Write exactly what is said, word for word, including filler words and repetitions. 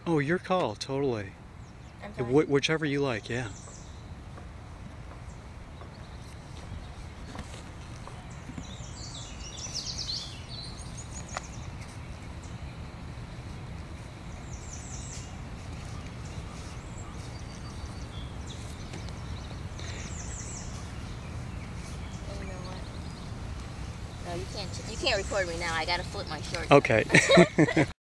Oh, your call, totally. I'm Wh whichever you like, yeah. You know what? No, you can't. You can't record me now. I gotta flip my shorts. Okay.